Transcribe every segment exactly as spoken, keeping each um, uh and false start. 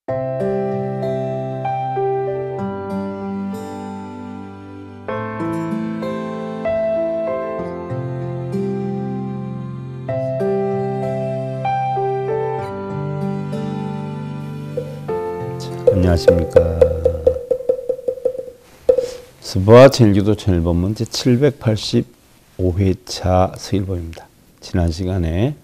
안녕하십니까. 스바 천일기도 천일본문 제칠백팔십오 회차 서일본입니다. 지난 시간에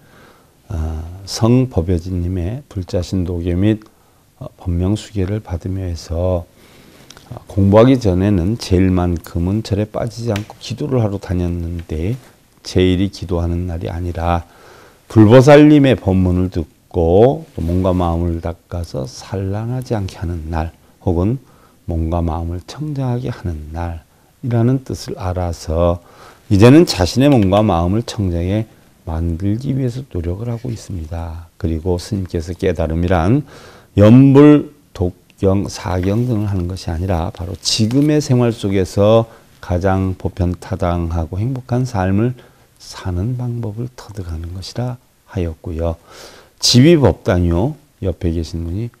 성법여진님의 불자신도계 및 법명수계를 받으며 해서 공부하기 전에는 제일만큼은 절에 빠지지 않고 기도를 하러 다녔는데 제일이 기도하는 날이 아니라 불보살님의 법문을 듣고 또 몸과 마음을 닦아서 산란하지 않게 하는 날, 혹은 몸과 마음을 청정하게 하는 날이라는 뜻을 알아서 이제는 자신의 몸과 마음을 청정해 만들기 위해서 노력을 하고 있습니다. 그리고 스님께서 깨달음이란 염불, 독경, 사경 등을 하는 것이 아니라 바로 지금의 생활 속에서 가장 보편타당하고 행복한 삶을 사는 방법을 터득하는 것이라 하였고요. 지위법당이요, 옆에 계신 분이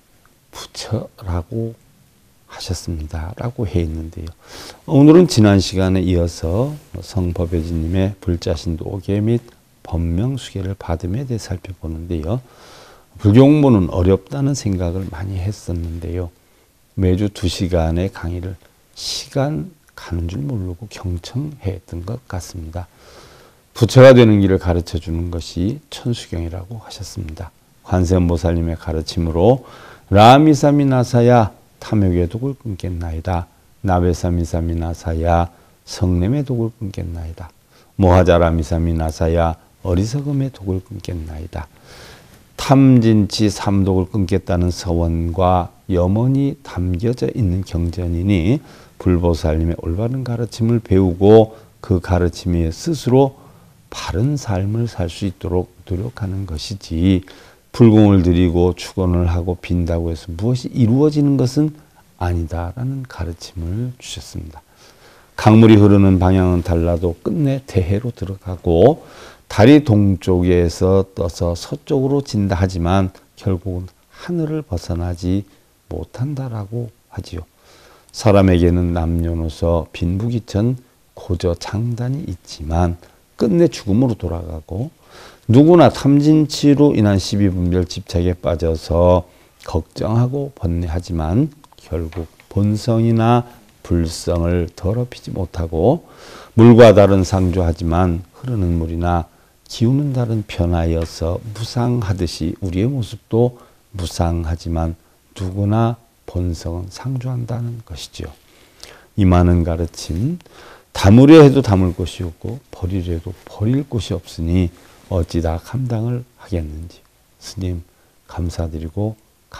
부처라고 하셨습니다. 라고 해 있는데요. 오늘은 지난 시간에 이어서 성법여진님의 불자신도계 및 법명수계를 받음에 대해 살펴보는데요. 불교 공부는 어렵다는 생각을 많이 했었는데요. 매주 두 시간의 강의를 시간 가는 줄 모르고 경청했던 것 같습니다. 부처가 되는 길을 가르쳐 주는 것이 천수경이라고 하셨습니다. 관세음보살님의 가르침으로 라미사미나사야 탐욕의 독을 끊겠나이다. 나베사미사미나사야 성냄의 독을 끊겠나이다. 모하자라미사미나사야 어리석음의 독을 끊겠나이다. 탐진치 삼독을 끊겠다는 서원과 염원이 담겨져 있는 경전이니 불보살님의 올바른 가르침을 배우고 그 가르침에 스스로 바른 삶을 살 수 있도록 노력하는 것이지, 불공을 드리고 축원을 하고 빈다고 해서 무엇이 이루어지는 것은 아니다라는 가르침을 주셨습니다. 강물이 흐르는 방향은 달라도 끝내 대해로 들어가고 달이 동쪽에서 떠서 서쪽으로 진다 하지만 결국은 하늘을 벗어나지 못한다라고 하지요. 사람에게는 남녀노소 빈부귀천 고저 장단이 있지만 끝내 죽음으로 돌아가고, 누구나 탐진치로 인한 시비분별 집착에 빠져서 걱정하고 번뇌하지만 결국 본성이나 불성을 더럽히지 못하고, 물과 달은 상조하지만 흐르는 물이나 기우는 달은 변하여서 무상하듯이 우리의 모습도 무상하지만 누구나 본성은 상조한다는 것이죠. 이 많은 가르침, 담으려 해도 담을 곳이 없고 버리려 해도 버릴 곳이 없으니 어찌 다 감당을 하겠는지 스님 감사드리고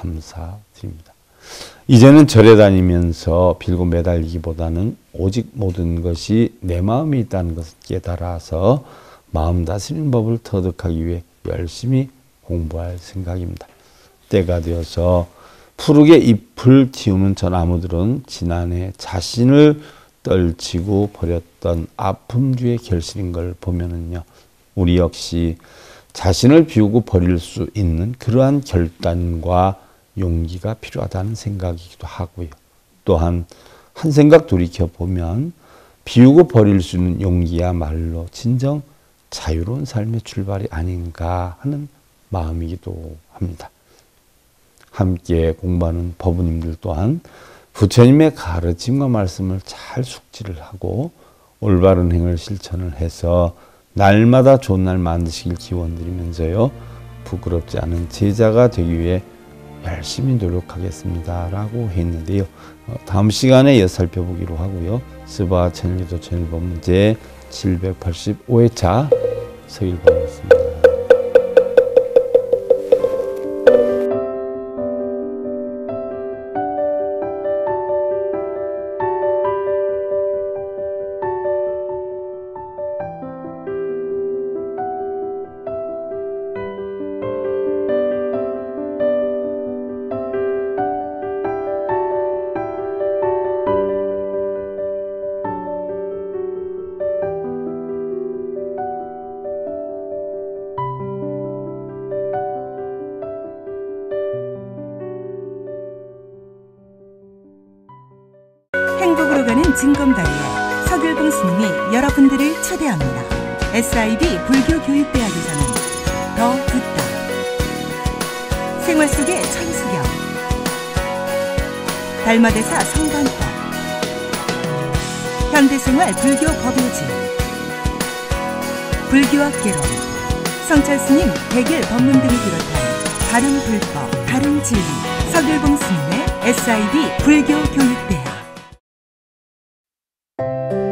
감사드립니다. 이제는 절에 다니면서 빌고 매달리기보다는 오직 모든 것이 내 마음에 있다는 것을 깨달아서 마음 다스리는 법을 터득하기 위해 열심히 공부할 생각입니다. 때가 되어서 푸르게 잎을 틔우는 저 나무들은 지난해 자신을 떨치고 버렸던 아픔주의 결실인 걸 보면은요, 우리 역시 자신을 비우고 버릴 수 있는 그러한 결단과 용기가 필요하다는 생각이기도 하고요. 또한 한 생각 돌이켜보면 비우고 버릴 수 있는 용기야말로 진정 자유로운 삶의 출발이 아닌가 하는 마음이기도 합니다. 함께 공부하는 법우님들 또한 부처님의 가르침과 말씀을 잘 숙지를 하고 올바른 행을 실천을 해서 날마다 좋은 날 만드시길 기원드리면서요, 부끄럽지 않은 제자가 되기 위해 열심히 노력하겠습니다 라고 했는데요. 다음 시간에 이어 살펴보기로 하고요. 스바 천일기도 천일본문 제칠백팔십오 회차 서일본이었습니다. 큰 증검다리에 서귤봉 스님이 여러분들을 초대합니다. 에스아이비 불교교육대학에서는 더 듣다, 생활 속의 천수경, 달마대사 성관법, 현대생활 불교 법요지, 불교학 개론, 성찰스님 백일 법문 등을 비롯한 다른 불법, 다른 진리, 서귤봉 스님의 에스아이비 불교교육대학.